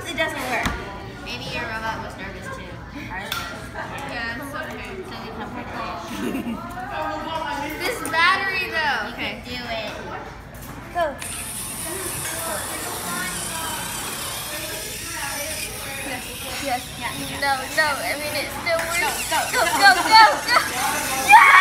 Sometimes it doesn't work. Maybe your robot was nervous too. Ours was. Yeah, it's okay. So we come prepared. This battery though. You can do it. Go. Yes. Yeah. No, I mean it still works. Go. Go. Yeah!